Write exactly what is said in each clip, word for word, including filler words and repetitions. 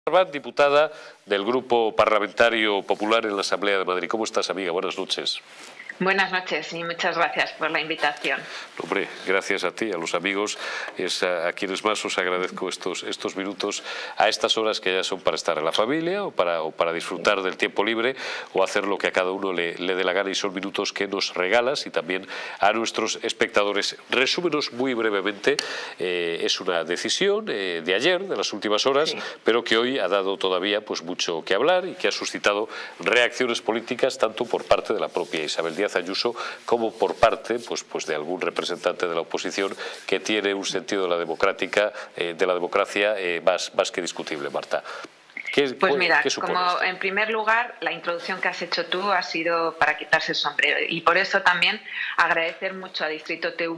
Diputada del Grupo Parlamentario Popular en la Asamblea de Madrid. ¿Cómo estás, amiga? Buenas noches. Buenas noches y muchas gracias por la invitación. Hombre, gracias a ti, a los amigos, es a, a quienes más os agradezco estos, estos minutos a estas horas que ya son para estar en la familia o para, o para disfrutar del tiempo libre o hacer lo que a cada uno le, le dé la gana, y son minutos que nos regalas, y también a nuestros espectadores. Resúmenos muy brevemente, eh, es una decisión eh, de ayer, de las últimas horas, sí, pero que hoy ha dado todavía pues mucho que hablar y que ha suscitado reacciones políticas tanto por parte de la propia Isabel Díaz Ayuso como por parte pues, pues de algún representante de la oposición que tiene un sentido de la democrática, eh, de la democracia eh, más, más que discutible, Marta. ¿Qué, pues mira, ¿qué supone como esto? En primer lugar, la introducción que has hecho tú ha sido para quitarse el sombrero, y por eso también agradecer mucho a Distrito T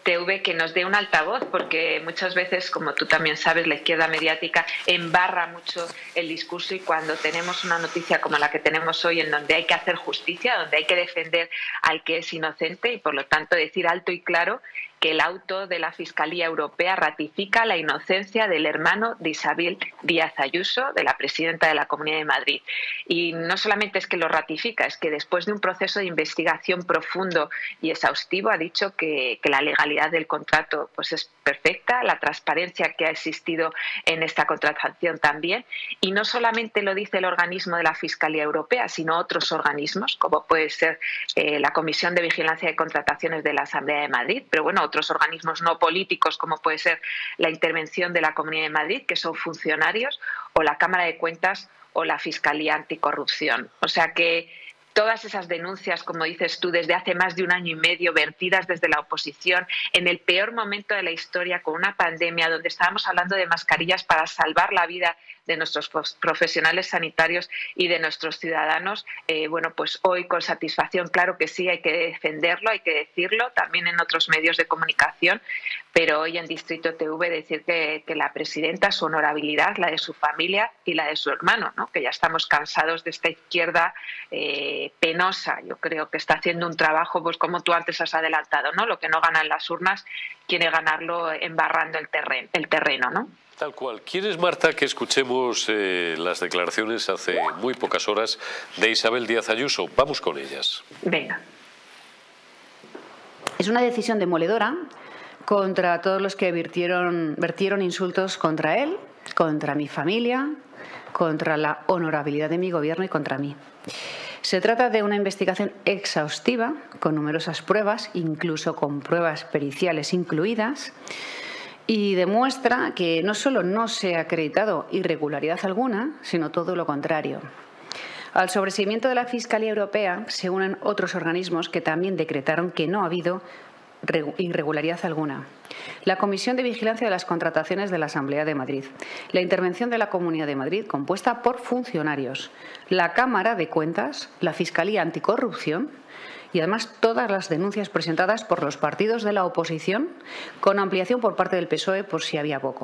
V que nos dé un altavoz, porque muchas veces, como tú también sabes, la izquierda mediática embarra mucho el discurso, y cuando tenemos una noticia como la que tenemos hoy, en donde hay que hacer justicia, donde hay que defender al que es inocente y por lo tanto decir alto y claro que el auto de la Fiscalía Europea ratifica la inocencia del hermano de Isabel Díaz Ayuso, de la presidenta de la Comunidad de Madrid. Y no solamente es que lo ratifica, es que después de un proceso de investigación profundo y exhaustivo ha dicho que, que la legalidad del contrato pues es perfecta, la transparencia que ha existido en esta contratación también. Y no solamente lo dice el organismo de la Fiscalía Europea, sino otros organismos, como puede ser eh, la Comisión de Vigilancia de Contrataciones de la Asamblea de Madrid, pero bueno, otros organismos no políticos, como puede ser la intervención de la Comunidad de Madrid, que son funcionarios, o la Cámara de Cuentas o la Fiscalía Anticorrupción. O sea que todas esas denuncias, como dices tú, desde hace más de un año y medio, vertidas desde la oposición, en el peor momento de la historia, con una pandemia donde estábamos hablando de mascarillas para salvar la vida de nuestros profesionales sanitarios y de nuestros ciudadanos, eh, bueno, pues hoy con satisfacción, claro que sí, hay que defenderlo, hay que decirlo, también en otros medios de comunicación, pero hoy en Distrito T V decir que, que la presidenta, su honorabilidad, la de su familia y la de su hermano, ¿no? Que ya estamos cansados de esta izquierda eh, penosa. Yo creo que está haciendo un trabajo, pues como tú antes has adelantado, ¿no? Lo que no gana en las urnas quiere ganarlo embarrando el terreno, el terreno, ¿no? Tal cual. ¿Quieres, Marta, que escuchemos eh, las declaraciones hace muy pocas horas de Isabel Díaz Ayuso? Vamos con ellas. Venga. Es una decisión demoledora contra todos los que vertieron, vertieron insultos contra él, contra mi familia, contra la honorabilidad de mi gobierno y contra mí. Se trata de una investigación exhaustiva, con numerosas pruebas, incluso con pruebas periciales incluidas, y demuestra que no solo no se ha acreditado irregularidad alguna, sino todo lo contrario. Al sobreseimiento de la Fiscalía Europea se unen otros organismos que también decretaron que no ha habido irregularidad alguna. La Comisión de Vigilancia de las Contrataciones de la Asamblea de Madrid, la intervención de la Comunidad de Madrid compuesta por funcionarios, la Cámara de Cuentas, la Fiscalía Anticorrupción y además todas las denuncias presentadas por los partidos de la oposición, con ampliación por parte del P S O E por si había poco.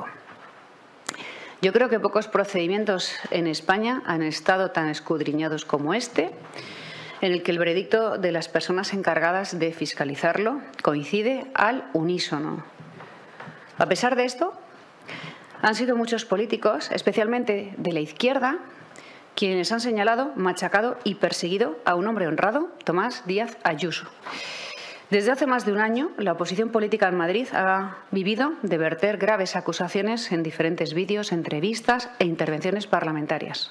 Yo creo que pocos procedimientos en España han estado tan escudriñados como este, en el que el veredicto de las personas encargadas de fiscalizarlo coincide al unísono. A pesar de esto, han sido muchos políticos, especialmente de la izquierda, quienes han señalado, machacado y perseguido a un hombre honrado, Tomás Díaz Ayuso. Desde hace más de un año, la oposición política en Madrid ha vivido de verter graves acusaciones en diferentes vídeos, entrevistas e intervenciones parlamentarias.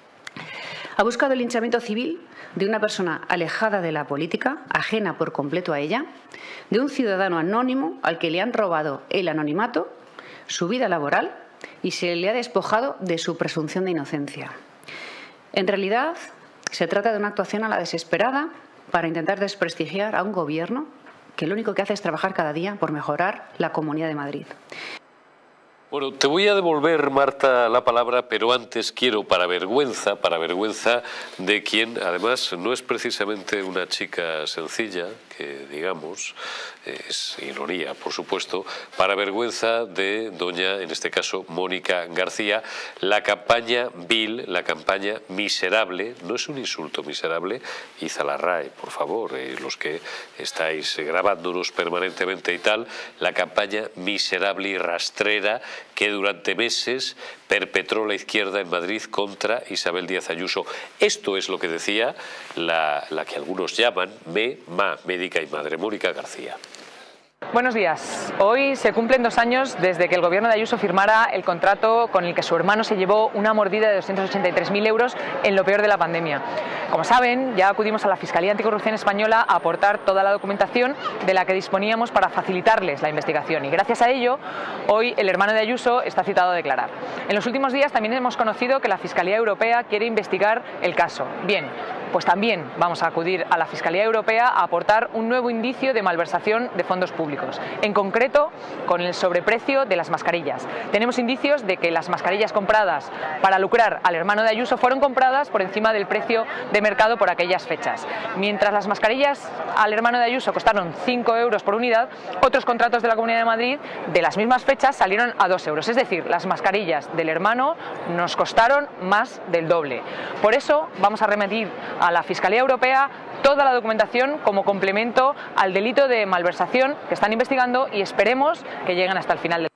Ha buscado el linchamiento civil de una persona alejada de la política, ajena por completo a ella, de un ciudadano anónimo al que le han robado el anonimato, su vida laboral, y se le ha despojado de su presunción de inocencia. En realidad, se trata de una actuación a la desesperada para intentar desprestigiar a un gobierno que lo único que hace es trabajar cada día por mejorar la Comunidad de Madrid. Bueno, te voy a devolver, Marta, la palabra, pero antes quiero, para vergüenza, para vergüenza de quien, además, no es precisamente una chica sencilla, eh, digamos, es ironía, por supuesto, para vergüenza de doña, en este caso, Mónica García, la campaña vil, la campaña miserable, no es un insulto miserable, Iza la R A E, por favor, eh, los que estáis grabándonos permanentemente y tal, la campaña miserable y rastrera que durante meses perpetró la izquierda en Madrid contra Isabel Díaz Ayuso. Esto es lo que decía la, la que algunos llaman me, ma, médica y madre, Mónica García. Buenos días. Hoy se cumplen dos años desde que el gobierno de Ayuso firmara el contrato con el que su hermano se llevó una mordida de doscientos ochenta y tres mil euros en lo peor de la pandemia. Como saben, ya acudimos a la Fiscalía Anticorrupción Española a aportar toda la documentación de la que disponíamos para facilitarles la investigación y gracias a ello, hoy el hermano de Ayuso está citado a declarar. En los últimos días también hemos conocido que la Fiscalía Europea quiere investigar el caso. Bien, pues también vamos a acudir a la Fiscalía Europea a aportar un nuevo indicio de malversación de fondos públicos, en concreto con el sobreprecio de las mascarillas. Tenemos indicios de que las mascarillas compradas para lucrar al hermano de Ayuso fueron compradas por encima del precio de mercado por aquellas fechas. Mientras las mascarillas al hermano de Ayuso costaron cinco euros por unidad, otros contratos de la Comunidad de Madrid de las mismas fechas salieron a dos euros. Es decir, las mascarillas del hermano nos costaron más del doble. Por eso vamos a remitir a la Fiscalía Europea toda la documentación como complemento al delito de malversación que están investigando y esperemos que lleguen hasta el final del...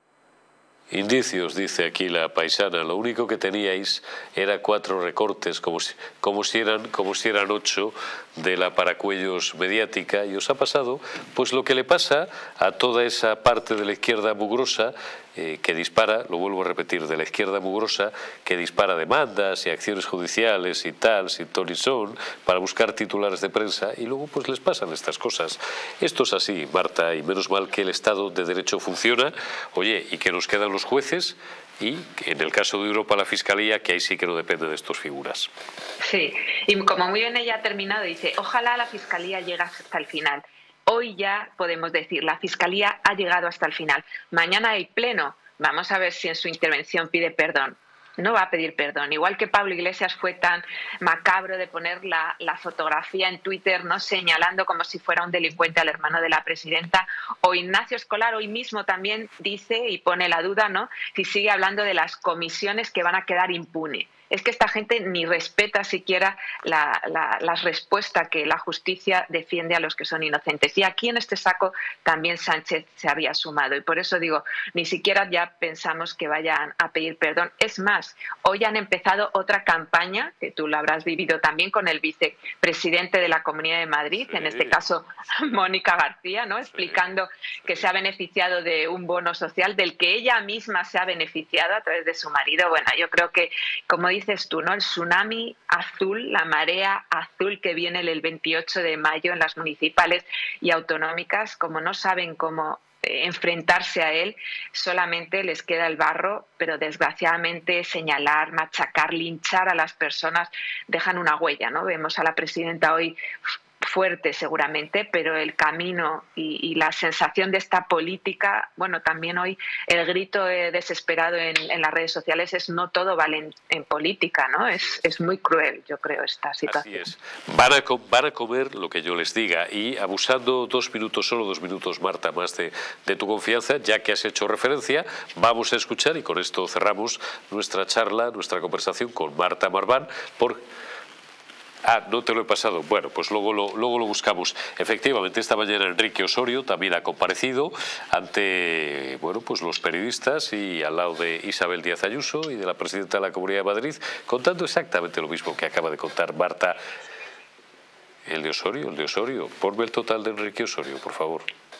Indicios, dice aquí la paisana, lo único que teníais era cuatro recortes, como si, como si, eran, como si eran ocho de la paracuellos mediática, y os ha pasado pues lo que le pasa a toda esa parte de la izquierda mugrosa eh, que dispara, lo vuelvo a repetir, de la izquierda mugrosa que dispara demandas y acciones judiciales y tal, sin ton ni son, para buscar titulares de prensa y luego pues les pasan estas cosas. Esto es así, Marta, y menos mal que el Estado de Derecho funciona, oye, y que nos quedan los jueces y en el caso de Europa la Fiscalía, que ahí sí que no depende de estas figuras. Sí, y como muy bien ella ha terminado, dice, ojalá la Fiscalía llegue hasta el final. Hoy ya podemos decir, la Fiscalía ha llegado hasta el final. Mañana hay pleno, vamos a ver si en su intervención pide perdón. No va a pedir perdón. Igual que Pablo Iglesias fue tan macabro de poner la, la fotografía en Twitter, no señalando como si fuera un delincuente al hermano de la presidenta, o Ignacio Escolar hoy mismo también dice y pone la duda, ¿no?, si sigue hablando de las comisiones que van a quedar impunes. Es que esta gente ni respeta siquiera la, la, la respuesta que la justicia defiende a los que son inocentes. Y aquí en este saco también Sánchez se había sumado. Y por eso digo, ni siquiera ya pensamos que vayan a pedir perdón. Es más, hoy han empezado otra campaña, que tú lo habrás vivido también, con el vicepresidente de la Comunidad de Madrid, sí, en este caso Mónica García, ¿no?, explicando sí, que se ha beneficiado de un bono social del que ella misma se ha beneficiado a través de su marido. Bueno, yo creo que, como dices tú, ¿no?, el tsunami azul, la marea azul que viene el veintiocho de mayo en las municipales y autonómicas, como no saben cómo enfrentarse a él, solamente les queda el barro, pero desgraciadamente señalar, machacar, linchar a las personas dejan una huella, ¿no? Vemos a la presidenta hoy fuerte seguramente, pero el camino y, y la sensación de esta política, bueno, también hoy el grito eh, desesperado en, en las redes sociales es no todo vale en, en política, ¿no? Es, es muy cruel, yo creo, esta situación. Así es. Van a, van a comer lo que yo les diga y abusando dos minutos, solo dos minutos, Marta, más de, de tu confianza, ya que has hecho referencia, vamos a escuchar y con esto cerramos nuestra charla, nuestra conversación con Marta Marván, por... Ah, no te lo he pasado. Bueno, pues luego lo, luego lo buscamos. Efectivamente, esta mañana Enrique Osorio también ha comparecido ante, bueno, pues los periodistas y al lado de Isabel Díaz Ayuso y de la presidenta de la Comunidad de Madrid, contando exactamente lo mismo que acaba de contar Marta. El de Osorio, el de Osorio. Ponme el total de Enrique Osorio, por favor.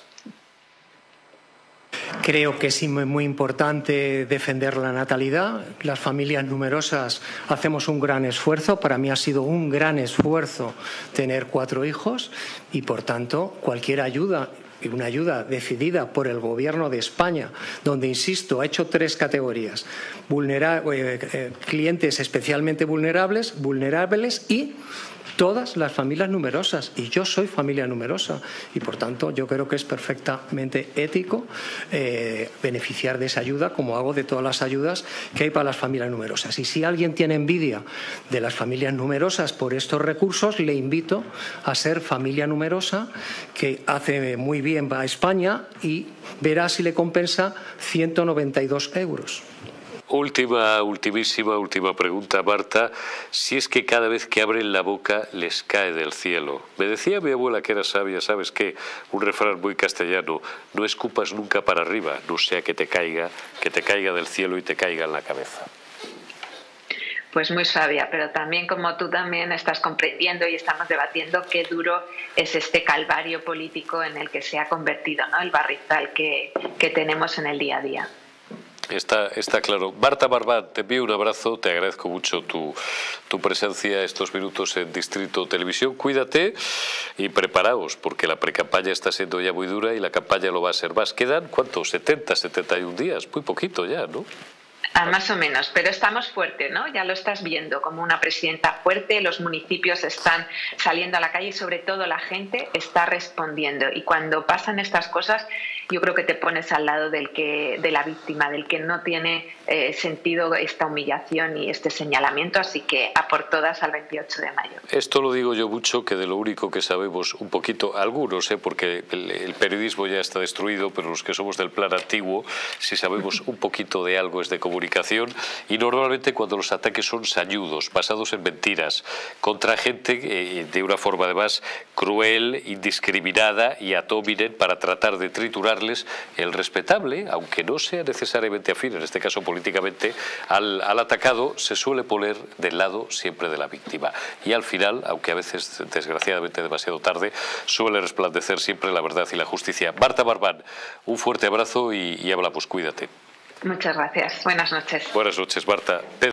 Creo que es muy importante defender la natalidad. Las familias numerosas hacemos un gran esfuerzo. Para mí ha sido un gran esfuerzo tener cuatro hijos y, por tanto, cualquier ayuda, y una ayuda decidida por el Gobierno de España, donde, insisto, ha hecho tres categorías: Vulnera- eh, eh, clientes especialmente vulnerables, vulnerables y todas las familias numerosas, y yo soy familia numerosa, y por tanto yo creo que es perfectamente ético eh, beneficiar de esa ayuda, como hago de todas las ayudas que hay para las familias numerosas. Y si alguien tiene envidia de las familias numerosas por estos recursos, le invito a ser familia numerosa, que hace muy bien a España, y verá si le compensa ciento noventa y dos euros. Última, ultimísima, última pregunta, Marta. Si es que cada vez que abren la boca les cae del cielo. Me decía mi abuela, que era sabia, ¿sabes qué? Un refrán muy castellano: no escupas nunca para arriba, no sea que te caiga, que te caiga del cielo y te caiga en la cabeza. Pues muy sabia, pero también, como tú también estás comprendiendo y estamos debatiendo, qué duro es este calvario político en el que se ha convertido, ¿no?, el barrizal que, que tenemos en el día a día. Está, está claro. Marta Barbán, te envío un abrazo, te agradezco mucho tu, tu presencia estos minutos en Distrito Televisión. Cuídate y preparaos, porque la precampaña está siendo ya muy dura y la campaña lo va a ser más. Quedan, ¿cuántos? setenta, setenta y un días, muy poquito ya, ¿no? Ah, más o menos, pero estamos fuertes, ¿no? Ya lo estás viendo, como una presidenta fuerte, los municipios están saliendo a la calle y sobre todo la gente está respondiendo. Y cuando pasan estas cosas, yo creo que te pones al lado del que, de la víctima, del que no tiene eh, sentido esta humillación y este señalamiento, así que a por todas al veintiocho de mayo. Esto lo digo yo mucho, que de lo único que sabemos un poquito, algunos, ¿eh? porque el, el periodismo ya está destruido, pero los que somos del plan antiguo, si sabemos un poquito de algo es de comunicación. Y normalmente cuando los ataques son sañudos, basados en mentiras, contra gente eh, de una forma además cruel, indiscriminada y ad hominem, para tratar de triturarles el respetable, aunque no sea necesariamente afín, en este caso políticamente, al, al atacado, se suele poner del lado siempre de la víctima. Y al final, aunque a veces desgraciadamente demasiado tarde, suele resplandecer siempre la verdad y la justicia. Marta Barbán, un fuerte abrazo y, y hablamos, cuídate. Muchas gracias. Buenas noches. Buenas noches, Marta.